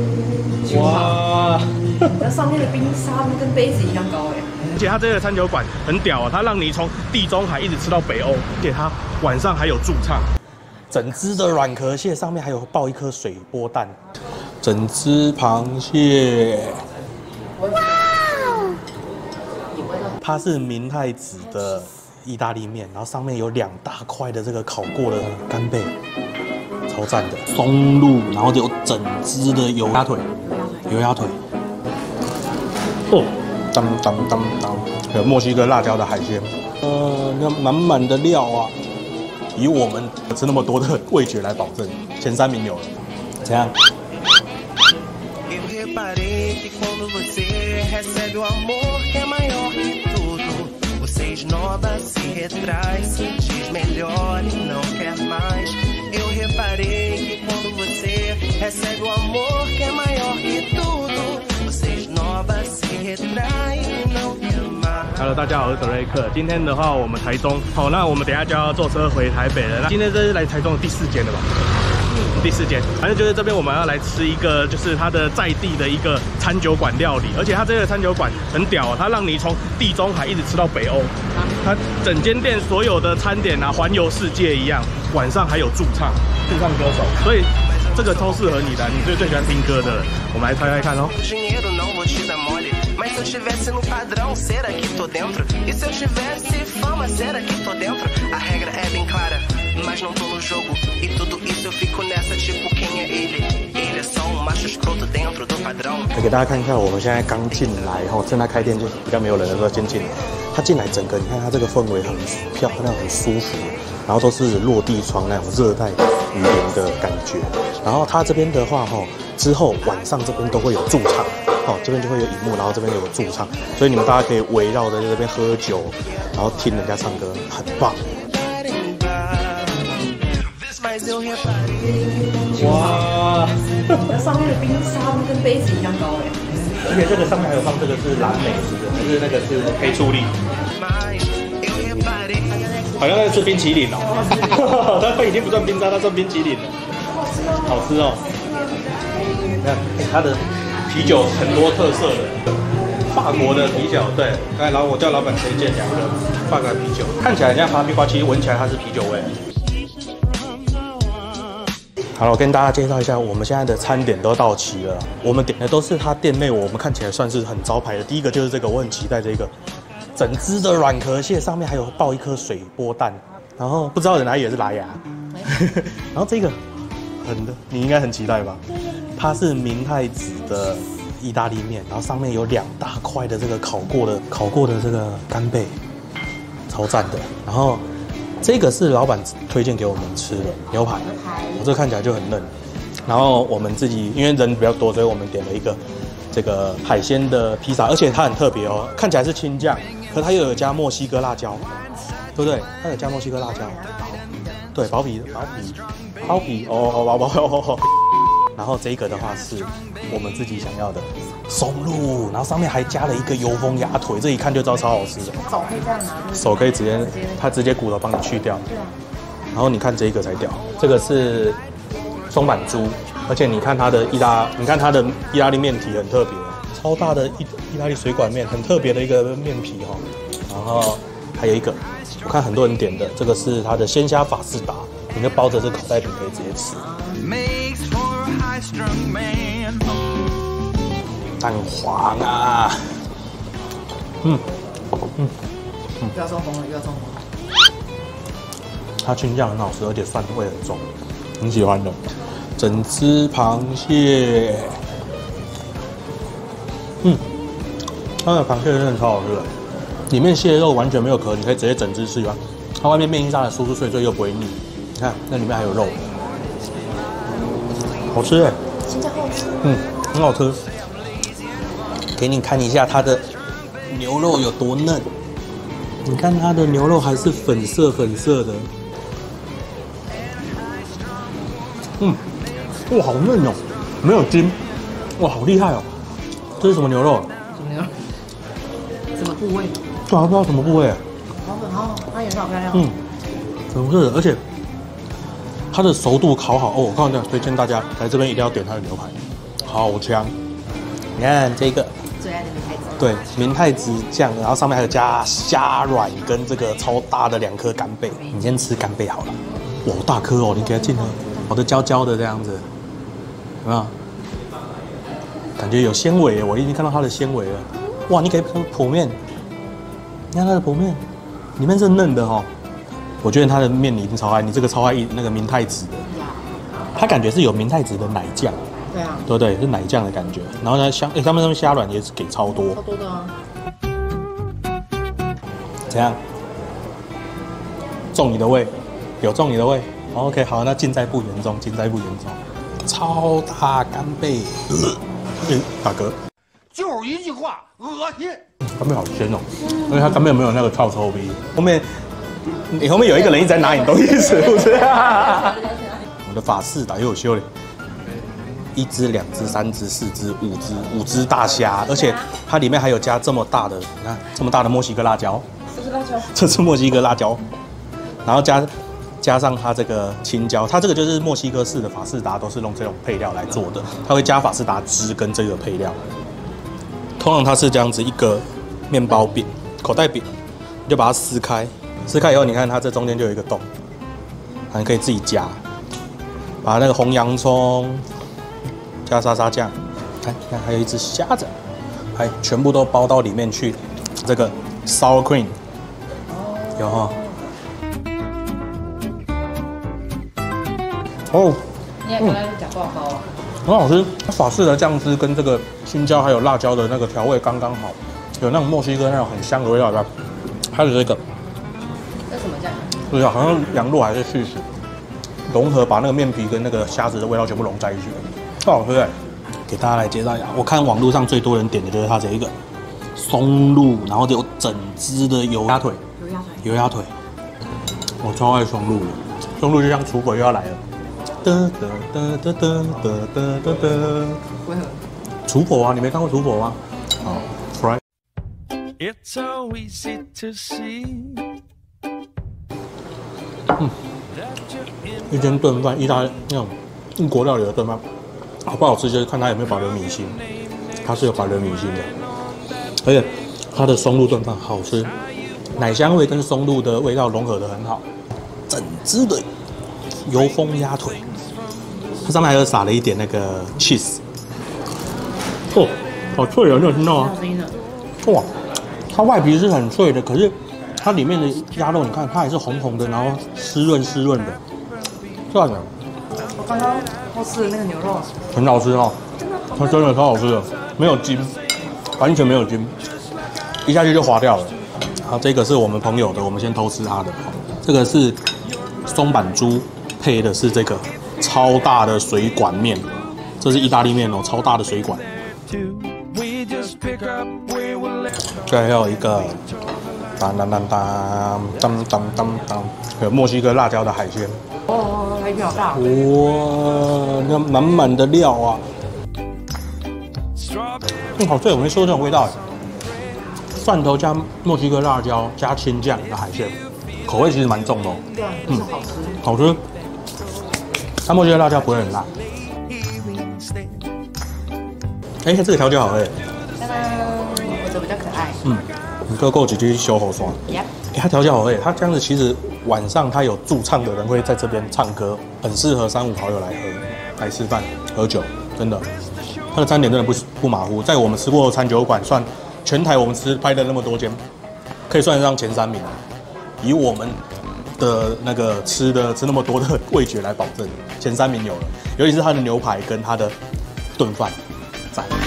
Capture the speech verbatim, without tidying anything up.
哇！ 那上面的冰沙跟杯子一样高哎。 而且它这个餐酒馆很屌啊，它让你从地中海一直吃到北欧，而且它晚上还有驻唱。整只的软壳蟹上面还有爆一颗水波蛋，整只螃蟹。哇！它是明太子的意大利面，然后上面有两大块的这个烤过的干贝。 超赞的松露，然后有整只的油鸭腿，油鸭腿，哦，当当当当，还有墨西哥辣椒的海鲜，呃，那满满的料啊，以我们吃那么多的味觉来保证，前三名有了，怎样？ Eu reparei que quando você recebe o amor que é maior que tudo, você esnoba, se retrai e não quer mais. Hello， 大家好，我是德瑞克。今天的话，我们台中，好，那我们等一下就要坐车回台北了。那今天这是来台中的第四间了吧？第四间，反正就是这边我们要来吃一个，就是它的在地的一个餐酒馆料理，而且它这个餐酒馆很屌啊，它让你从地中海一直吃到北欧，它整间店所有的餐点啊，环游世界一样，晚上还有驻唱，驻唱歌手，所以这个超适合你的，你最最喜欢听歌的人，我们来猜猜看哦。 Mas se eu tivesse no padrão, será que tô dentro? E se eu tivesse fama, será que tô dentro? A regra é bem clara, mas não tô no jogo. E tudo isso eu fico nessa, tipo, quem é ele? Ele é só um macho escroto dentro do padrão. 给大家看一下，我们现在刚进来，然后趁他开店就比较没有人的时候先进来。他进来整个，你看他这个氛围很漂亮，很舒服，然后都是落地窗那种热带雨林的感觉。然后他这边的话，哈，之后晚上这边都会有驻唱。 哦，这边就会有荧幕，然后这边有个驻唱，所以你们大家可以围绕在这边喝酒，然后听人家唱歌，很棒。哇！ 那上面的冰沙跟杯子一样高哎。 而且这个上面还有放这个是蓝莓，是不是？还是那个是黑醋栗？好像在吃冰淇淋哦。它已经不算冰沙，它算冰淇淋了。好吃哦。你看，哎，它的。 啤酒很多特色的，法国的啤酒，对，刚才老我叫老板推荐两个法国啤酒，看起来很像哈密瓜，其实闻起来它是啤酒味。好了，我跟大家介绍一下，我们现在的餐点都到齐了，我们点的都是它店内我们看起来算是很招牌的。第一个就是这个，我很期待这个，整只的软壳蟹上面还有爆一颗水波蛋，然后不知道哪里也是拉牙，然后这个很的，你应该很期待吧？ 它是明太子的意大利面，然后上面有两大块的这个烤过的烤过的这个干贝，超赞的。然后这个是老板推荐给我们吃的牛排，我这看起来就很嫩。然后我们自己因为人比较多，所以我们点了一个这个海鲜的披萨，而且它很特别哦，看起来是青酱，可它又有加墨西哥辣椒，对不对？它有加墨西哥辣椒，对，薄皮薄皮薄皮哦哦薄薄哦哦。 然后这个的话是我们自己想要的松露，然后上面还加了一个油封鸭腿，这一看就知道超好吃的。 手可以这样拿， 手可以直接，它直接骨头帮你去掉。对啊。然后你看这个才屌，这个是松板猪，而且你看它的意大，你看它的意大利面体很特别，超大的意意大利水管面，很特别的一个面皮哈。然后还有一个，我看很多人点的，这个是它的鲜虾法式达，你就包着这口袋饼可以直接吃。 蛋黄啊，嗯嗯嗯，不要中风了，不要中风了。 它青酱很好吃，而且蒜味很重，很喜欢的。整只螃蟹，嗯，它的螃蟹真的超好吃的，里面蟹肉完全没有壳，你可以直接整只吃完。它外面面衣炸的酥酥脆脆又不会腻，你看那里面还有肉。 好吃哎， 新加坡吃， 嗯，很好吃。给你看一下它的牛肉有多嫩，你看它的牛肉还是粉色粉色的，嗯，哇，好嫩哦，没有筋，哇，好厉害哦。这是什么牛肉？ 什么牛肉？什么部位？ 对啊，不知道什么部位。 好粉哦，它颜色好漂亮。 嗯，粉色的，而且。 它的熟度烤好哦，我告诉你，推荐大家来这边一定要点它的牛排， 好香。你看这个， 最爱的明太子。 对，明太子酱，然后上面还有加虾软跟这个超大的两颗干贝。你先吃干贝好了，哇，大颗哦，你给它进来，好的焦焦的这样子，有没有？感觉有纤维，我已经看到它的纤维了。哇，你给剖面，你看它的剖面，里面是嫩的哦。我觉得它的面你一定超爱，你这个超爱那个明太子的，它感觉是有明太子的奶酱。 对啊， 对对，是奶酱的感觉。然后呢，虾，哎，他们他们虾软也是给超多。 超多的啊。 怎样？中你的胃？有中你的胃 ？OK， 好，那尽在不言中，尽在不言中。超大干贝，嗯，大哥， 就是一句话，恶心。 干贝好鲜哦，因为它干贝没有那个臭臭味。后面，你后面有一个人一直在拿你东西吃，是不是？我的法式打又有修嘞。一只、两只、三只、四只、五只，五只大虾，而且它里面还有加这么大的，你看这么大的墨西哥辣椒， 这是辣椒， 这是墨西哥辣椒，然后加加上它这个青椒，它这个就是墨西哥式的法式达都是用这种配料来做的，它会加法式达汁跟这个配料。通常它是这样子一个面包饼、口袋饼，你就把它撕开，撕开以后，你看它这中间就有一个洞，你可以自己夹，把那个红洋葱。加沙沙酱，看，看还有一只虾子，还全部都包到里面去。这个 sour cream 有哈，哦， 你也刚才讲多少包啊？ 很好吃。法式的酱汁跟这个青椒还有辣椒的那个调味刚刚好，有那种墨西哥那种很香的味道，对吧？还有这个， 这什么酱？ 对啊，好像羊肉还是去死，融合把那个面皮跟那个虾子的味道全部融在一起。超好吃哎！给大家来介绍一下，我看网络上最多人点的就是它这一个松露，然后有整只的油鸭腿， 油鸭腿， 油鸭腿，我超爱松露的，松露就像厨鬼又要来了，哒哒哒哒哒哒哒哒。 为何？ 厨婆啊，你没看过厨婆吗？好 ，fry。 It's so easy to see。 嗯，一间炖饭，意大利那种英国料理的炖饭。好不好吃就是看它有没有保留米心，它是有保留米心的，而且它的松露炖饭好吃，奶香味跟松露的味道融合得很好，整只的油封鸭腿，它上面还有撒了一点那个 cheese， 哦，好脆哦，你有听到吗？哇，它外皮是很脆的，可是它里面的鸭肉你看它还是红红的，然后湿润湿润的，这样的。 我刚刚我吃的那个牛肉很好吃哦，它真的超好吃的，没有筋，完全没有筋，一下去就滑掉了。好，这个是我们朋友的，我们先偷吃他的。这个是松板猪配的是这个超大的水管面，这是意大利面哦，超大的水管。这还有一个当当当当当当当当，有墨西哥辣椒的海鲜。 哦，海鲜好大。 哇，那满满的料啊！嗯，好脆，我没吃过这种味道。蒜头加墨西哥辣椒加青酱的海鲜，口味其实蛮重的哦。 对啊，嗯，好吃。 好吃。它墨西哥辣椒不会很辣。哎，这个调酒好喝。 当当，我这比较可爱。 嗯，你够够几滴小火酸。 Yep。 哎，它调酒好喝，它这样子其实晚上它有驻唱的人会在这边唱歌，很适合三五好友来喝、来吃饭、喝酒，真的。它的餐点真的不不马虎，在我们吃过的餐酒馆算全台我们吃拍的那么多间，可以算得上前三名。以我们的那个吃的吃那么多的味觉来保证，前三名有了，尤其是它的牛排跟它的炖饭，赞。